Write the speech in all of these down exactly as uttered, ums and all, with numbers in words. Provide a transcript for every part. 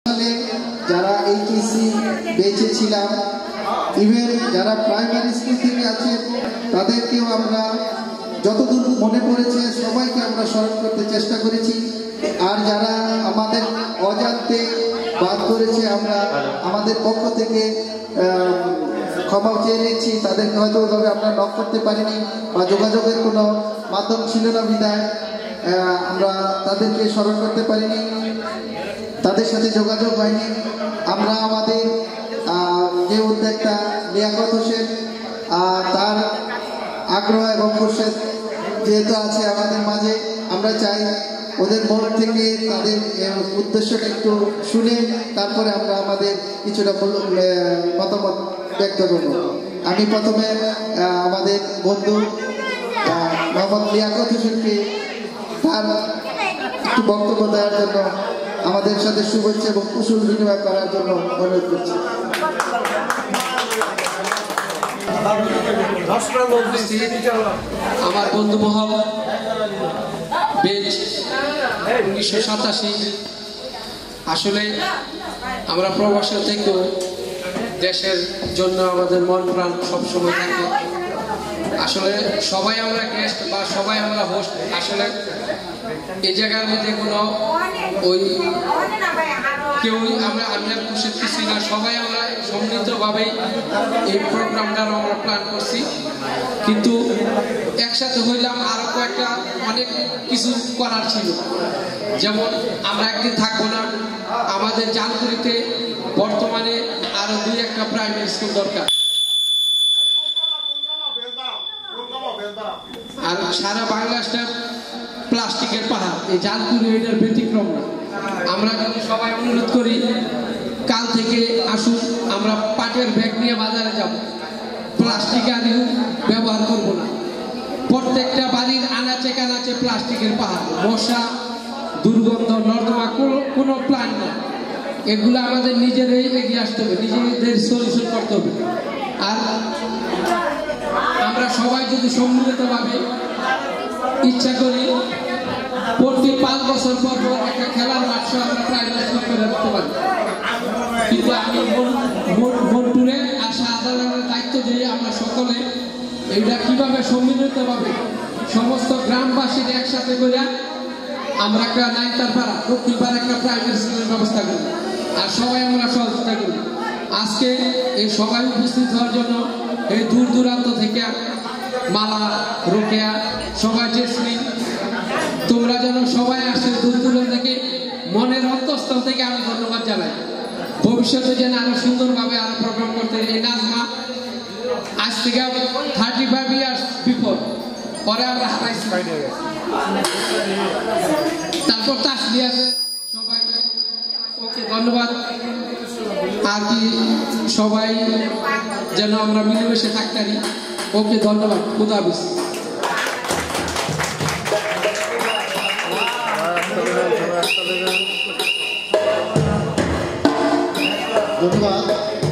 সালে যারা এইচএসসি বেঁচে ছিলাম, ইভেন যারা প্রাইমারি স্কুল থেকে আছে তাদেরকেও আমরা যতদূর মনে পড়েছে সবাইকে আমরা স্মরণ করতে চেষ্টা করেছি। আর যারা আমাদের অজান্তে বাদ করেছে আমরা আমাদের পক্ষ থেকে ক্ষমা চেয়ে নিচ্ছি। তাদেরকে হয়তো ওইভাবে আমরা নক করতে পারিনি বা যোগাযোগের কোনো মাধ্যম ছিল না বিধায় আমরা তাদেরকে স্মরণ করতে পারিনি, তাদের সাথে যোগাযোগ হয়নি। আমরা আমাদের যে উদ্যোক্তা লিয়াকত হোসেন তার আগ্রহ এবং প্রসেস যেহেতু আছে আমাদের মাঝে, আমরা চাই ওদের মন থেকে তাদের উদ্দেশ্যটা একটু শুনে তারপরে আমরা আমাদের কিছুটা মতামত ব্যক্ত করব। আমি প্রথমে আমাদের বন্ধু মোহাম্মদ লিয়াকত হোসেনকে তার একটু বক্তব্য দেওয়ার জন্য, আমাদের সাথে শুভেচ্ছা এবং কুশল বিনিময় করার জন্য অনুরোধ করছি। আমার বন্ধু মহল বেশ উনিশশো সাতাশি, আসলে আমরা প্রবাসে থেকেও দেশের জন্য আমাদের মন প্রাণ সবসময় থাকে। আসলে সবাই আমরা গেস্ট বা সবাই আমরা হোস্ট, আসলে এই জায়গার মধ্যে কোনো ওই কেউই আমরা আমি আর খুশি কিছুই না, সবাই আমরা সম্মিলিতভাবে এই প্রোগ্রামটা আমরা প্ল্যান করছি। কিন্তু একসাথে হইলাম আরো কয়েকটা অনেক কিছু করার ছিল, যেমন আমরা একদিন থাকবো না, আমাদের জালকুড়িতে বর্তমানে আরো দুই একটা প্রাইমারি স্কুল দরকার। আর সারা বাংলাদেশটা প্লাস্টিকের পাহাড়, এই জালকুড়ি এটার ব্যতিক্রম না। আমরা যদি সবাই অনুরোধ করি কাল থেকে আসুন, আমরা পাটের ব্যাগ নিয়ে বাজারে যাব, প্লাস্টিক আদি ব্যবহার করব না। প্রত্যেকটা বাড়ির আনাচে কানাচে প্লাস্টিকের পাহাড়, মশা, দুর্গন্ধ, নর্দমা কোনো প্ল্যান না। এগুলো আমাদের নিজেরাই এগিয়ে আসতে হবে, নিজেদের সলিউশন করতে হবে। আর আমরা সবাই যদি সম্মিলিতভাবে ইচ্ছা করি প্রতি পাঁচ বছর পর পর একটা খেলার মাঠ আমরা প্রাইভেট করে রাখতে পারি। কিন্তু আমি মন্টুরে আর শাহজালালের দায়িত্ব দিয়ে আমরা সকলে এটা কিভাবে সম্মিলিতভাবে সমস্ত গ্রামবাসীর একসাথে করে আমরা একটা নাইনটার পাড়া দক্ষিণ পাড়া একটা প্রাইভেট স্কুলের ব্যবস্থা করি, আর সবাই আমরা সহযোগিতা করি। আজকে এই সবাই উপস্থিত হওয়ার জন্য এই দূর দূরান্ত থেকে মালা, রোকেয়া, সবাই জেসমিন, তোমরা যেন সবাই আসে দূর দূরান্ত থেকে, মনের অন্তঃস্থল থেকে আমি ধন্যবাদ জানাই। ভবিষ্যতে যেন আরো সুন্দরভাবে আরো প্রোগ্রাম করতে। এই নাজমা আজ থেকে থার্টি ফাইভ ইয়ার্স বিফোর পরে আমরা হারাইছি, তারপর তাসলি আছে সবাই। ওকে, ধন্যবাদ। আর কি সবাই যেন আমরা মিলেমিশে থাকতে পারি। ওকে, ধন্যবাদ। খুদা হাফেজ। ধন্যবাদ।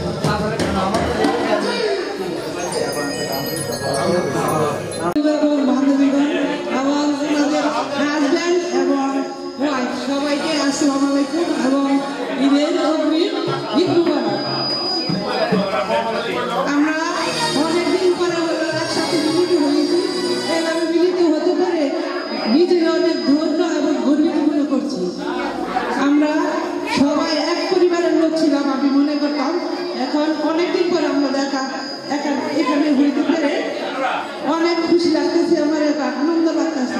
বান্ধবীগণ এবং ওনাদের হাজব্যান্ড এবং ওয়াইফ সবাইকে আসসালামু আলাইকুম এবং ঈদের অগ্রিম ঈদ মুবারক। আমরা অনেকদিন পরে হলো একসাথে মিলিত হয়েছি, এভাবে মিলিত হতে পারে নিজেকে অনেক ধন্য এবং গর্বিত মনে করছি। আমরা সবাই এক পরিবারের লোক ছিলাম, আমি মনে করতাম। এখন অনেকদিন পরে আমরা দেখা এখানে হইতে পারে অনেক খুশি লাগতেছে, আমার একটা আনন্দ লাগতেছে।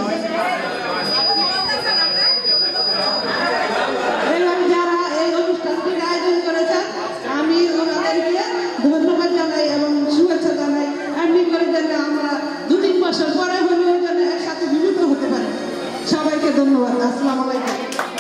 এবং যারা এই অনুষ্ঠানটির আয়োজন করেছেন আমি ওনাদেরকে ধন্যবাদ জানাই এবং শুভেচ্ছা জানাই। এমনি করে যেন আমরা দু তিন বছর পরে হলেও যেন একসাথে মিলিত হতে পারি। সবাইকে ধন্যবাদ। আসসালামু আলাইকুম।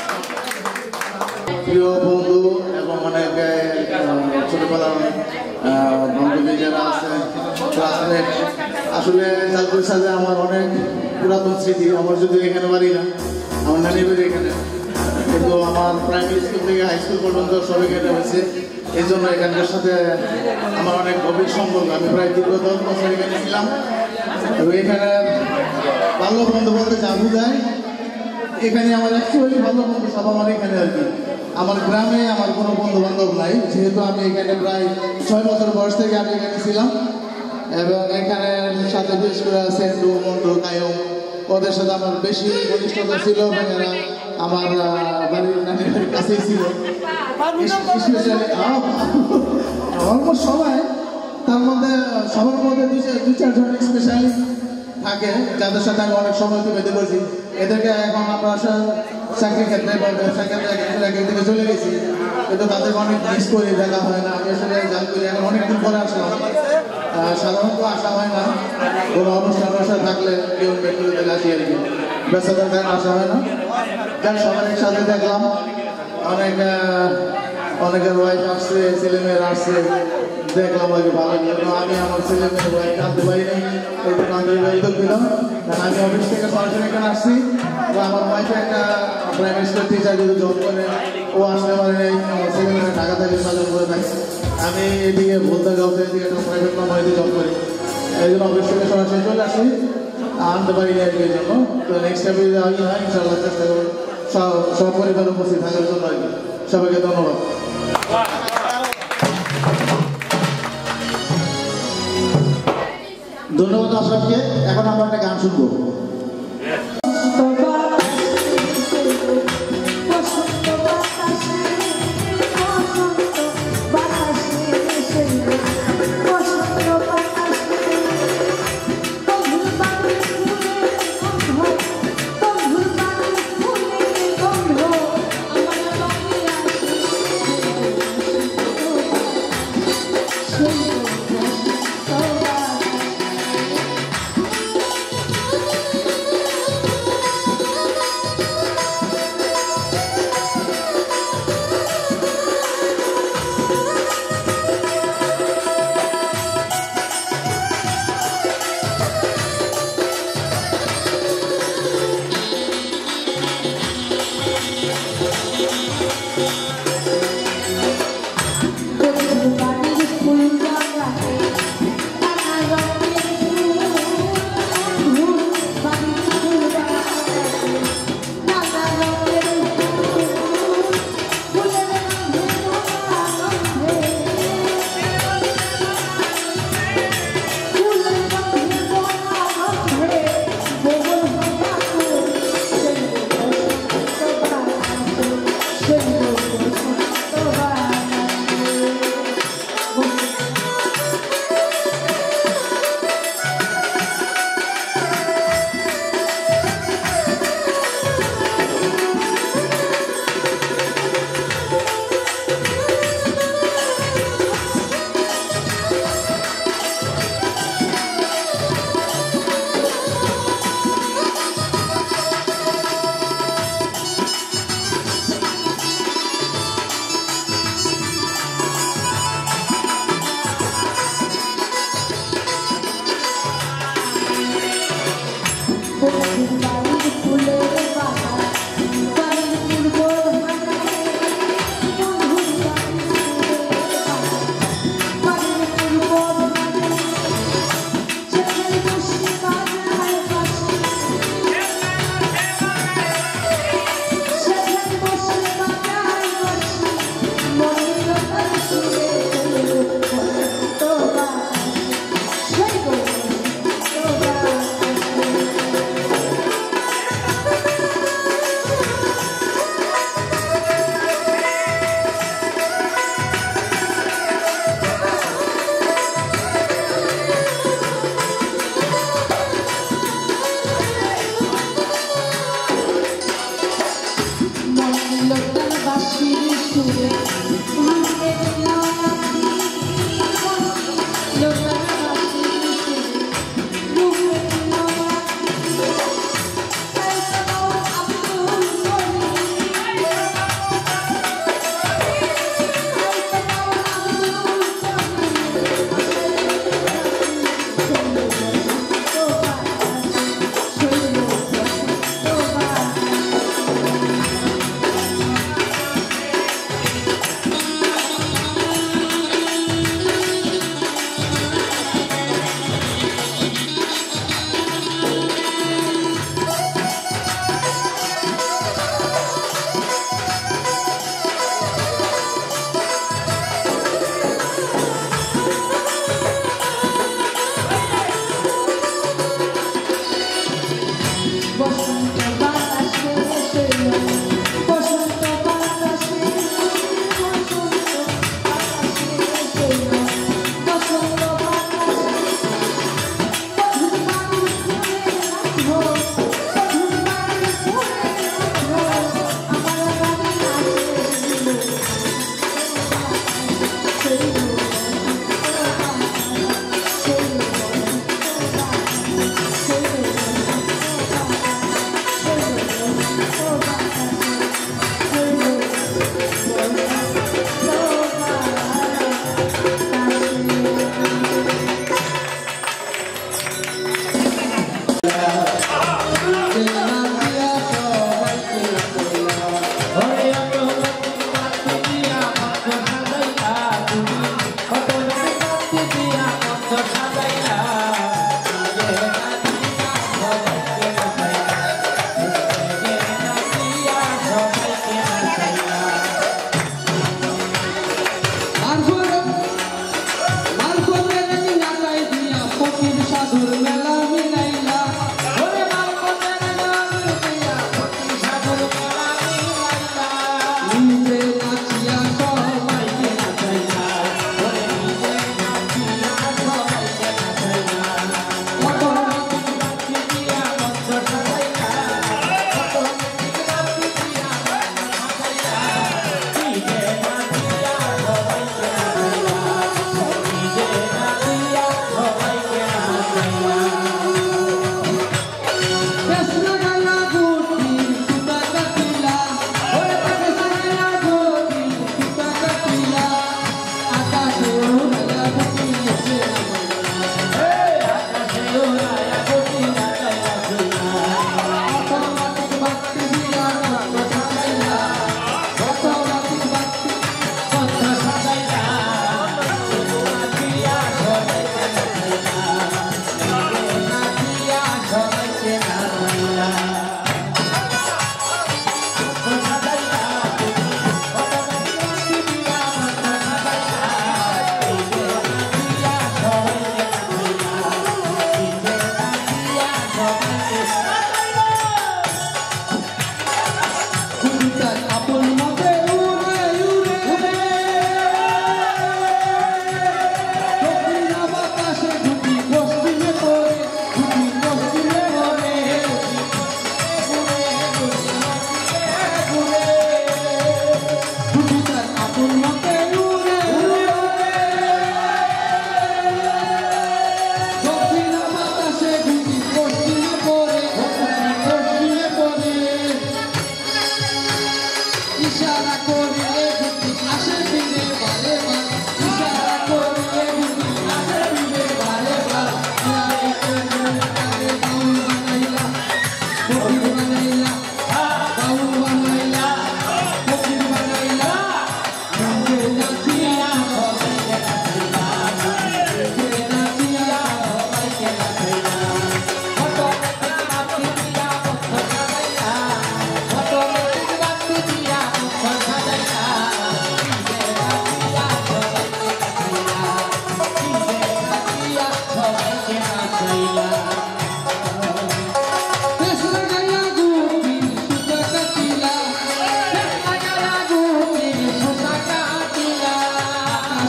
প্রিয় বন্ধু এবং অনেক ছোটবেলার বান্ধবী যারা আছে, ক্লাসমেট, আসলে জালকুড়ির সাথে আমার অনেক পুরাতন স্মৃতি। আমার যদি এখানে বাড়ি না, আমার নানি বাড়ি এখানে, কিন্তু আমার প্রাইমারি স্কুল থেকে হাই স্কুল পর্যন্ত সব এখানে হয়েছে। এই জন্য এখানকার সাথে আমার অনেক গভীর সম্পর্ক। আমি প্রায় দীর্ঘ দশ বছর এখানে ছিলাম এবং এখানে বাল্য বন্ধু বলতে যা বুঝায়, এখানে আমার অ্যাকচুয়ালি ভালো বন্ধু সব আমার এখানে আর কি। আমার গ্রামে আমার কোনো বন্ধু বান্ধব নাই, যেহেতু আমি এখানে প্রায় ছয় বছর বয়স থেকে আমি এখানে ছিলাম এবং এখানে সাথে বিশেষ করে সেন্টু মন্টু কায়ম ওদের সাথে আমার বেশি ঘনিষ্ঠতা ছিল এবং এরা আমার বাড়ির নানির বাড়ির কাছেই ছিল। স্পেশালি অলমোস্ট সবাই, তার মধ্যে সবার মধ্যে দুই চারজন স্পেশালি থাকে যাদের সাথে আমি অনেক সময় অতিবাহিত করছি। এদেরকে এখন আমরা চাকরি ক্ষেত্রে বা ব্যবসা ক্ষেত্রে এক দিকে চলে গেছি, কিন্তু তাদেরকে অনেক মিস করি, দেখা হয় না। আমি আসলে জান করি এখন অনেকদিন পরে আসলাম, সাধারণত আসা হয় না, কোনো অনুষ্ঠান অনুষ্ঠান থাকলে কেউ বের করে দিলে আসি আর কি, ব্যস্ততার কারণে আসা হয় না। যাক সবার একসাথে দেখলাম, অনেক অনেকের ওয়াইফ আসছে, ছেলেমেয়েরা আসছে, দেখলাম আর কি ভালো লাগলো। আমি আমার ছেলেমেয়ের ওয়াইফ আনতে পারিনি, এই জন্য আমি উদ্যোগ দিলাম। আমি অফিস থেকে সরাসরি এখানে আসছি, তো আমার ওয়াইফ একটা প্রাইমারি স্কুল টিচার যদি জব করে, ও আসতে পারে নাই, আমার ছেলেমেয়েরা ঢাকা থেকে সাজন করে থাকে। আমি এদিকে বলতে গাউতে এদিকে একটা প্রাইভেট কোম্পানিতে জব করি, এই জন্য অফিস থেকে সরাসরি চলে আসি, আনতে পারি না এই জন্য। তো নেক্সট টাইমে যদি আমি হয় ইনশাআল্লাহ চেষ্টা করবো সব সব পরিবার উপস্থিত থাকার জন্য আর কি। সবাইকে ধন্যবাদ। ধন্যবাদ আশরাফকে। এখন আমরা একটা গান শুনবো।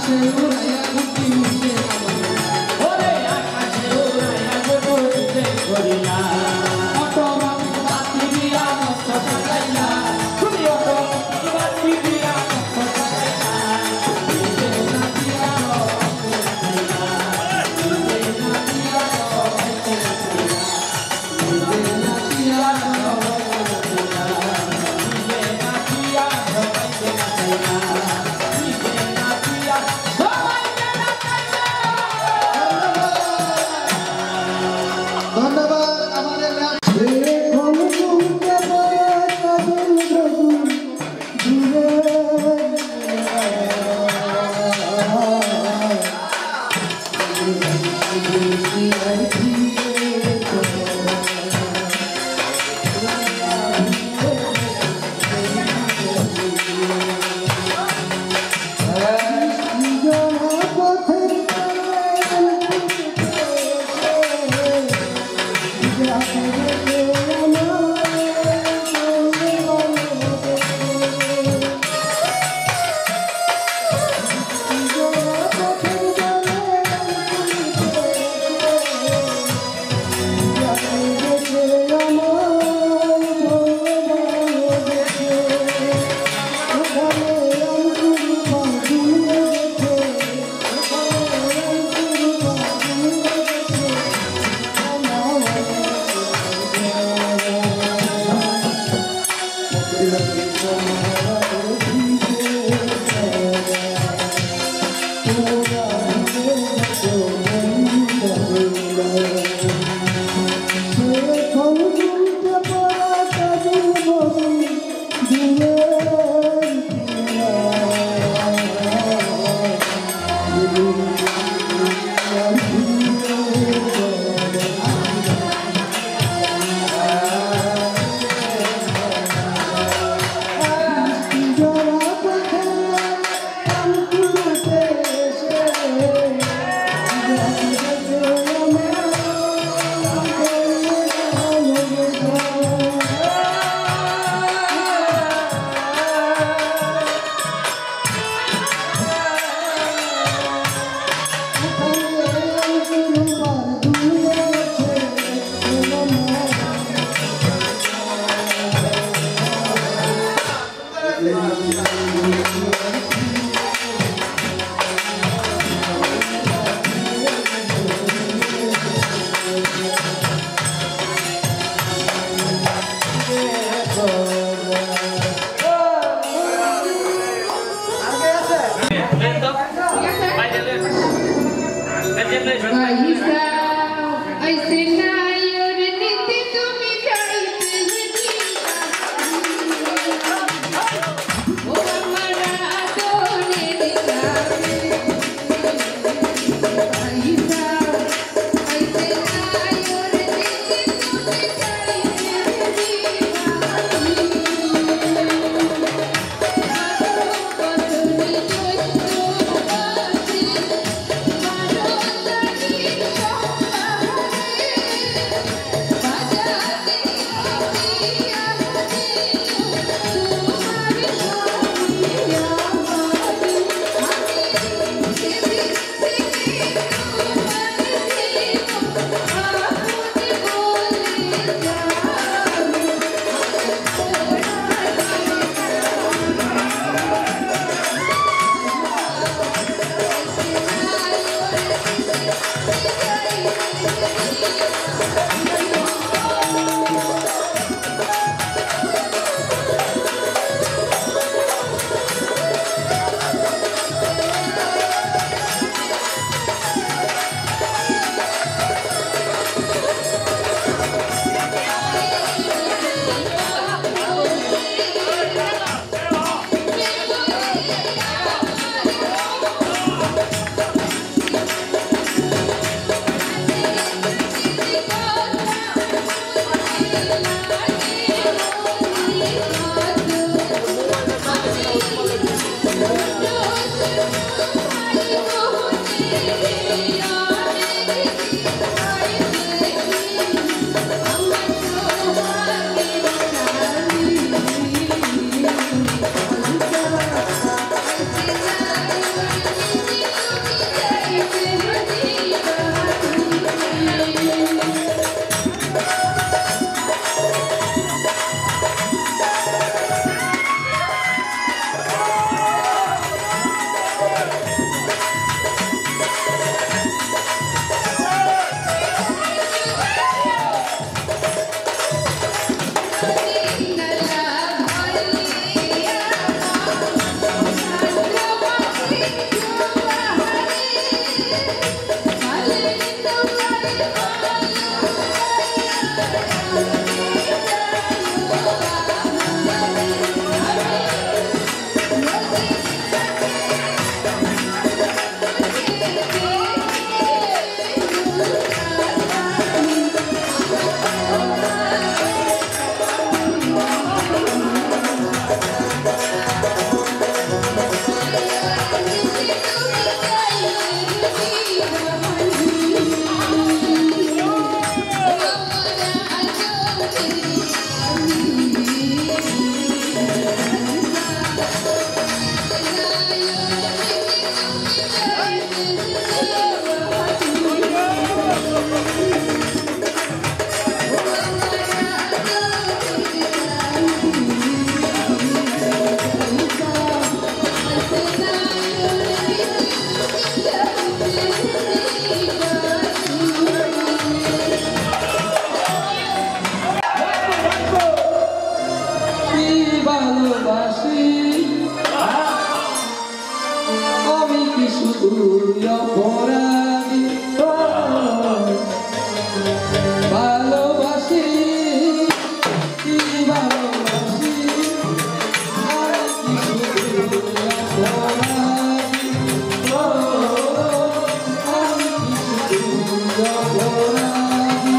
আকাশে উড়াইয়া ঘুরতি উঠে ওরে আকাশে উড়াইয়া ঘুরতে করিয়া অটোমেটিক বাতি দিয়া মস্ত সাজাইলা তুমি অটোমেটিক বাতি দিয়া মস্ত সাজাইলা নিজে না দিয়া নিজে না দিয়া নিজে না দিয়া শুধু অপরাধী ভালোবাসি ভালোবাসি আমি শুধু অপরাধী আমি শুধু অপরাধী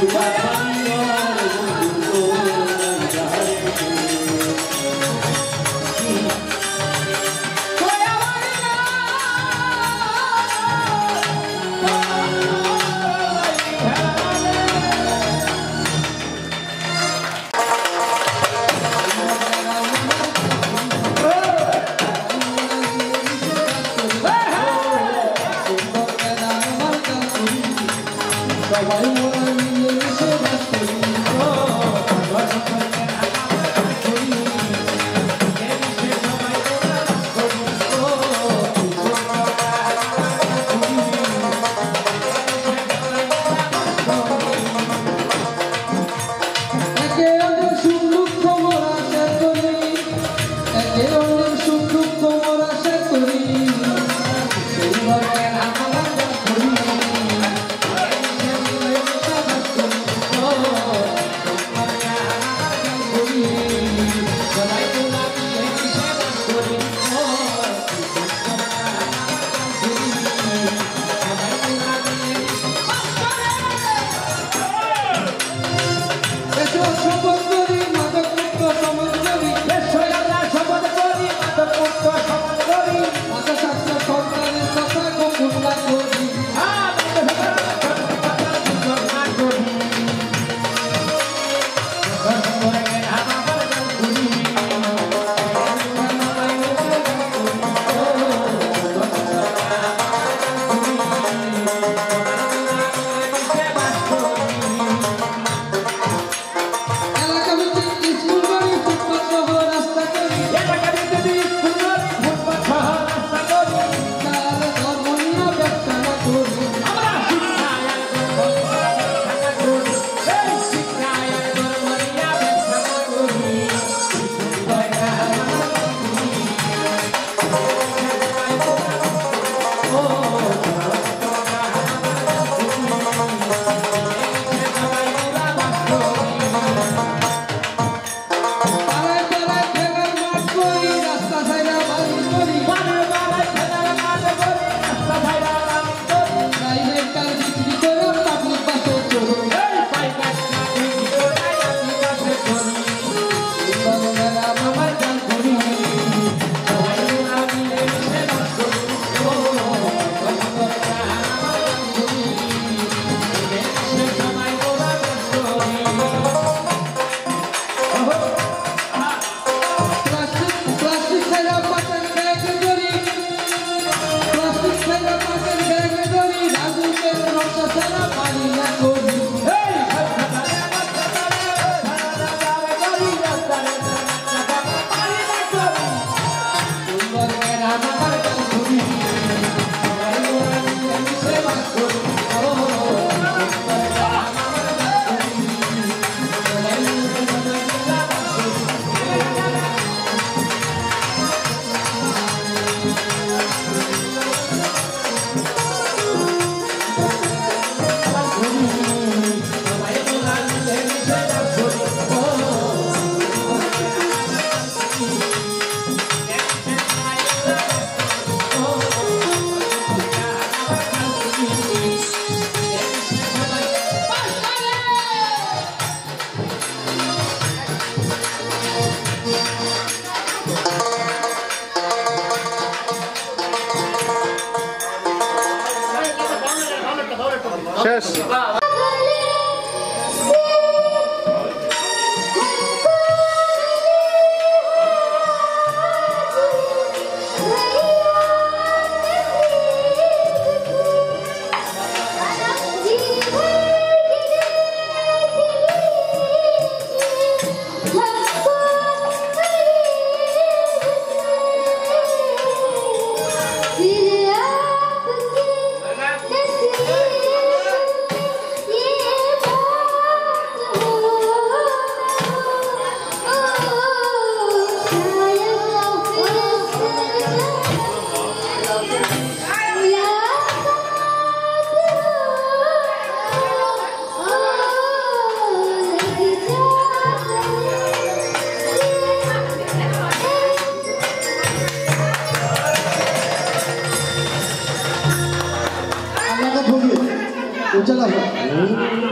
चला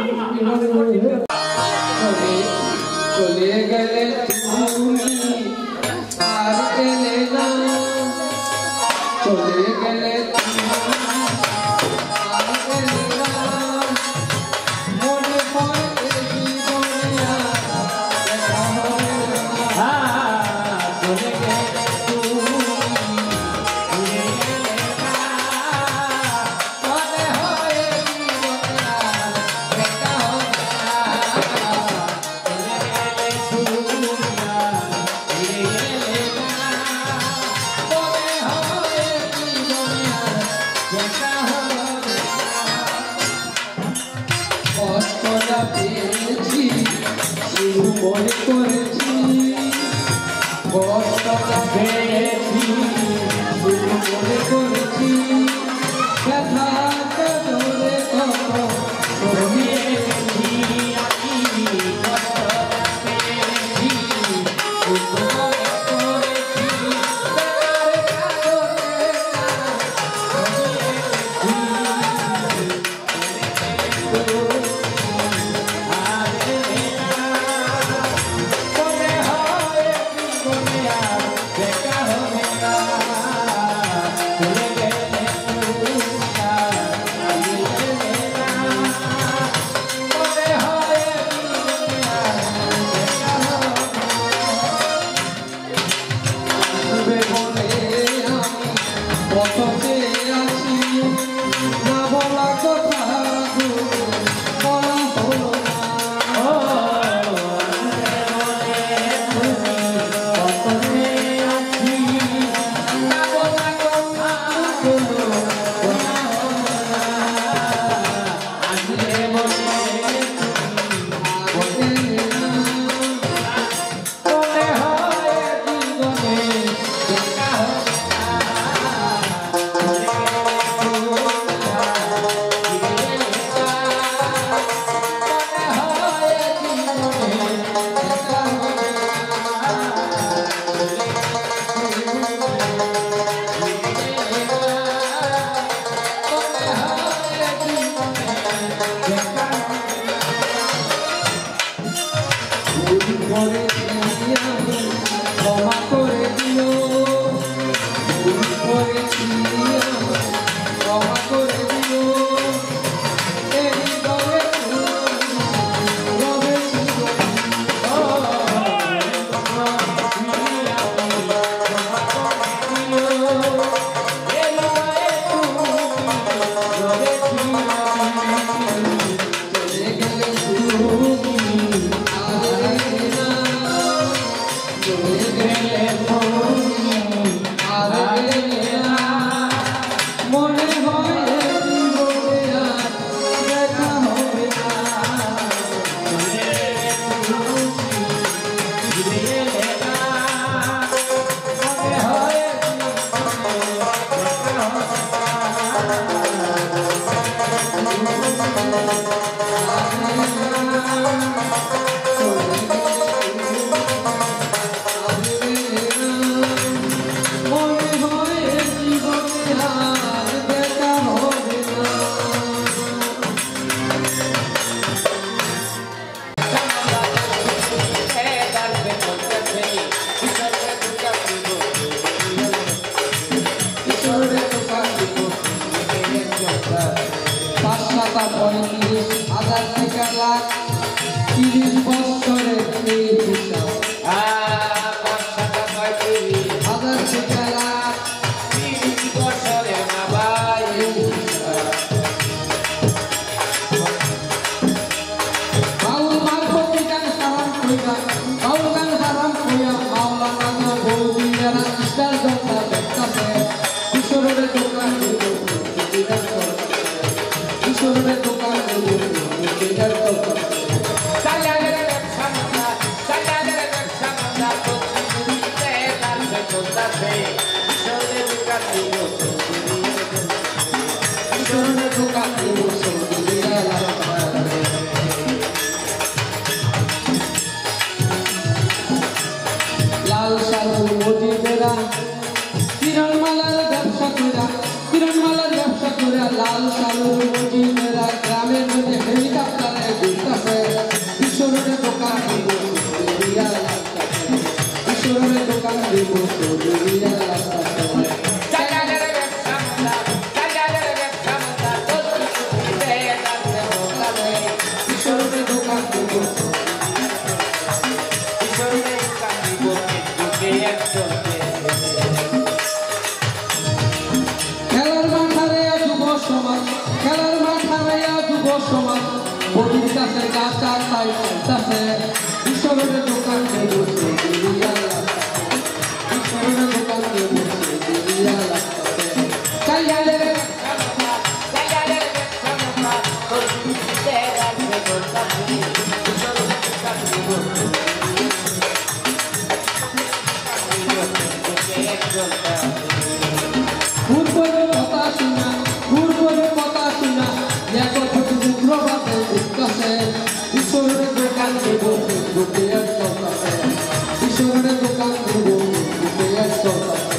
চলে গেলে তুমি আর এলে না, চলে গেলে তুমি আর এলে না, মনে পড়ে জীবনে আর দেখা হবে না। চলে গেলে তুমি ফিরে এলে না, মনে হয় জীবনে আর দেখা হবে না। চলে গেলে তুমি আর ফিরে এলে না, মনে হয় জীবনে আর দেখা হবে না। কষ্টটা পেয়েছি শুধু মনে করেছি, কষ্টটা পেয়েছি শুধু মনে করেছি, ব্যথাটা ধরে কত সহিয়েছি আমি, কষ্টটা পেয়েছি শুধু মনে করেছি, ব্যথার কারণে ক্ষমা করে দিও, ভুল করেছি ক্ষমা করে দিও, এই রবে রবে চলে গেলে তুমি চলে গেলে আর এলে না, মনে হয় জীবনে আর দেখা হবে না। চলে গেলে তুমি ফিরে এলে না, মনে হয় জীবনে দেখা হবে পঁয়ত্রিশ হাজার থেকে লাখ তিরিশ বছরে এই হিসাব, হাজার থেকে লাখ তিরিশ বছরে না ভাই এই হিসাব। বাউল মারফতি গান সারাম কইরা, বাউল গান সারাম কইরা মাওলানা বৌদি যারা ইস্টার জনতা দেখতাছে, কিশোরের দোকান কিশোরের দোকান লাল সালু মজিদেরা কিরণমালার ব্যবসা করা, কিরণমালার ব্যবসা করা লাল সালু মজিদেরা গ্রামের মধ্যে হেলিকপ্টারে ঘুরতেছে। যুব সমাজ বদির কাছে যা চার তাই চাইতাছে ঈশ্বরের দোকান নিয়ে বসে দিলিয়া লাগতাছে ঈশ্বরের দোকান নিয়ে বসে দিলিয়া লাগতাছে চাইলে পূর্বের কথা শুনা পূর্বের কথা শুনা দেখো উগ্রবাদে উঠতেছে ঈশ্বরের দোকান দেব ঢুকে চলতেছে ঈশ্বরের দোকান দেব ঢুকে চলতেছে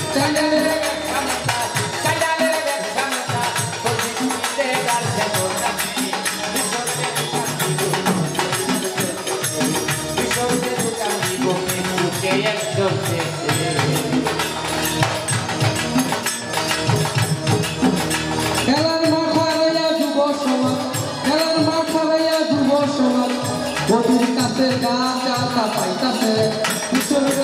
খেলার মাঠ হারাইয়া যুব সমাজ খেলার মাঠ হারাইয়া যুব সমাজ বধুর কাছে যা যা তা পাইতাছে ঈশ্বরের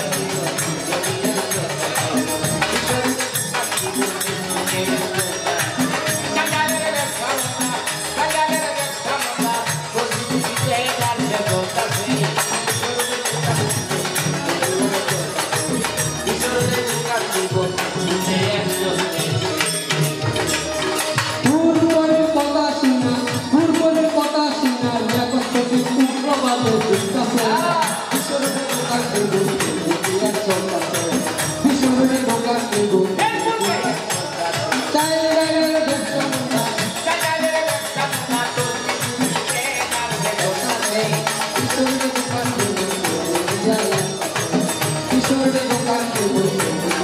পূর্বের কথা শুনা পূর্বের কথা শুনা দেখো উগ্রবাদে উঠতেছে ঈশ্বরের দোকান দেব ঢুকে চলতেছে ঈশ্বরের দোকান দেব ঈশ্বরের দোকান দেব